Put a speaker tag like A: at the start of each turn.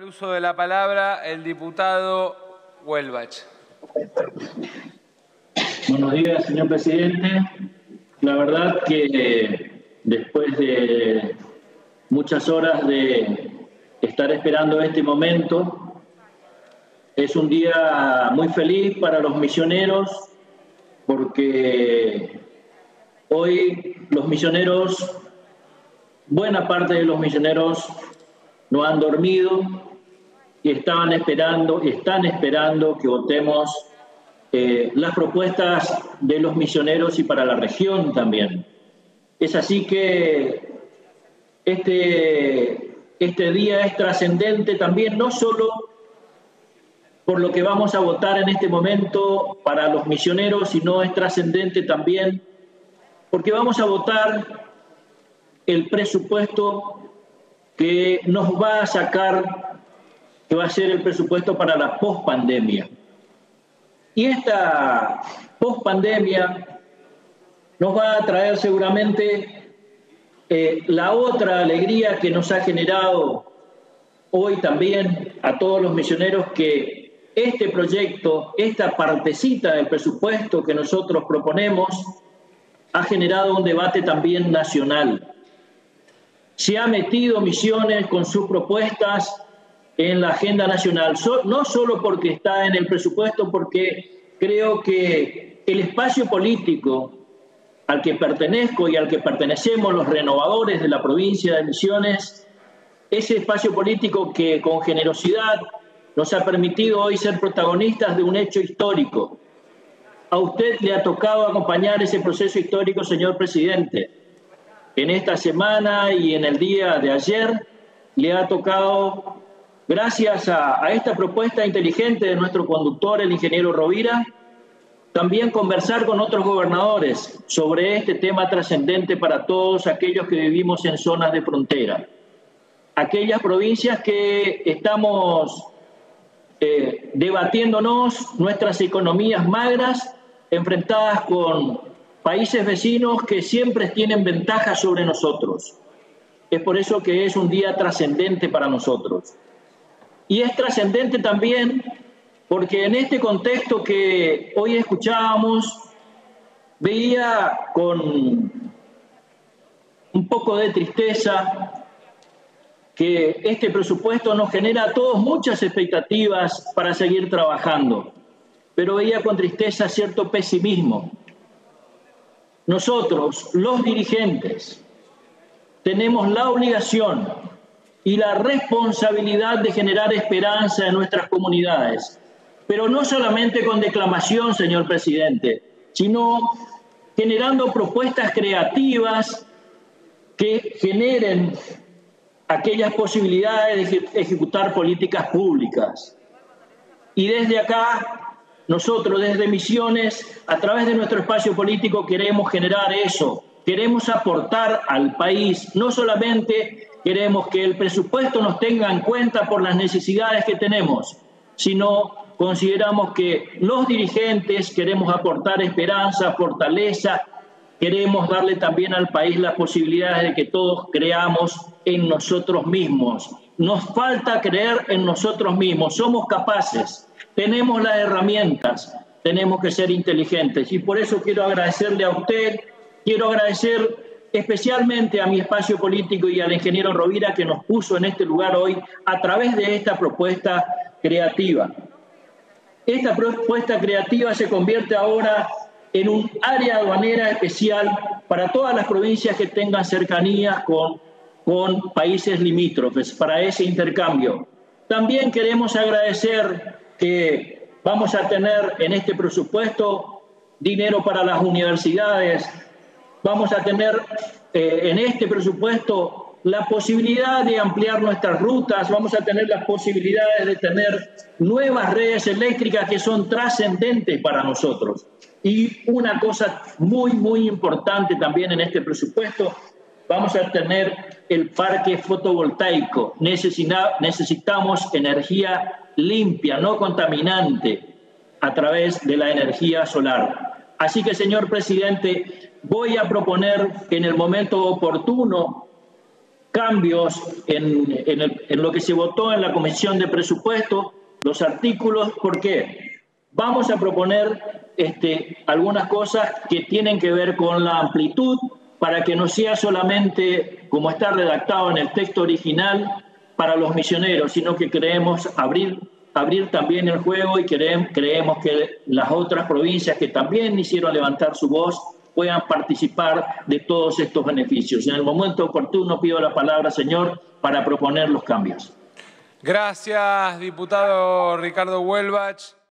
A: uso de la palabra el diputado Welbach.
B: Buenos días, señor presidente. La verdad que después de muchas horas de estar esperando este momento, es un día muy feliz para los misioneros, porque hoy los misioneros, buena parte de los misioneros no han dormido y están esperando que votemos las propuestas de los misioneros y para la región también. Es así que este día es trascendente también, no solo por lo que vamos a votar en este momento para los misioneros, sino es trascendente también porque vamos a votar el presupuesto que nos va a sacar, que va a ser el presupuesto para la pospandemia. Y esta pospandemia nos va a traer seguramente la otra alegría que nos ha generado hoy también a todos los misioneros, que este proyecto, esta partecita del presupuesto que nosotros proponemos, ha generado un debate también nacional. Se ha metido Misiones con sus propuestas en la agenda nacional, no solo porque está en el presupuesto, porque creo que el espacio político al que pertenezco y al que pertenecemos los renovadores de la provincia de Misiones, ese espacio político que con generosidad nos ha permitido hoy ser protagonistas de un hecho histórico. A usted le ha tocado acompañar ese proceso histórico, señor presidente. En esta semana y en el día de ayer le ha tocado, gracias a esta propuesta inteligente de nuestro conductor, el ingeniero Rovira, también conversar con otros gobernadores sobre este tema trascendente para todos aquellos que vivimos en zonas de frontera. Aquellas provincias que estamos debatiéndonos nuestras economías magras, enfrentadas con países vecinos que siempre tienen ventajas sobre nosotros. Es por eso que es un día trascendente para nosotros. Y es trascendente también porque en este contexto que hoy escuchábamos, veía con un poco de tristeza que este presupuesto nos genera a todos muchas expectativas para seguir trabajando, pero veía con tristeza cierto pesimismo. Nosotros, los dirigentes, tenemos la obligación y la responsabilidad de generar esperanza en nuestras comunidades, pero no solamente con declamación, señor presidente, sino generando propuestas creativas que generen aquellas posibilidades de ejecutar políticas públicas. Y desde acá, nosotros desde Misiones, a través de nuestro espacio político, queremos generar eso. Queremos aportar al país. No solamente queremos que el presupuesto nos tenga en cuenta por las necesidades que tenemos, sino consideramos que los dirigentes queremos aportar esperanza, fortaleza, queremos darle también al país las posibilidades de que todos creamos en nosotros mismos. Nos falta creer en nosotros mismos, somos capaces. Tenemos las herramientas, tenemos que ser inteligentes. Y por eso quiero agradecerle a usted, quiero agradecer especialmente a mi espacio político y al ingeniero Rovira, que nos puso en este lugar hoy a través de esta propuesta creativa. Esta propuesta creativa se convierte ahora en un área aduanera especial para todas las provincias que tengan cercanías con países limítrofes, para ese intercambio. También queremos agradecer que vamos a tener en este presupuesto dinero para las universidades, vamos a tener en este presupuesto la posibilidad de ampliar nuestras rutas, vamos a tener las posibilidades de tener nuevas redes eléctricas que son trascendentes para nosotros. Y una cosa muy, muy importante también en este presupuesto, vamos a tener el parque fotovoltaico. Necesitamos energía limpia, no contaminante, a través de la energía solar. Así que, señor presidente, voy a proponer que en el momento oportuno cambios en lo que se votó en la Comisión de Presupuesto, los artículos. ¿Por qué? Vamos a proponer algunas cosas que tienen que ver con la amplitud, para que no sea solamente como está redactado en el texto original para los misioneros, sino que queremos abrir también el juego y creemos que las otras provincias que también hicieron levantar su voz puedan participar de todos estos beneficios. En el momento oportuno pido la palabra, señor, para proponer los cambios.
A: Gracias, diputado Ricardo Welbach.